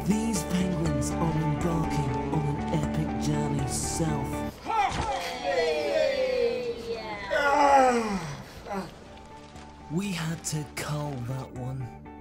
These penguins are embarking on an epic journey south. We had to cull that one.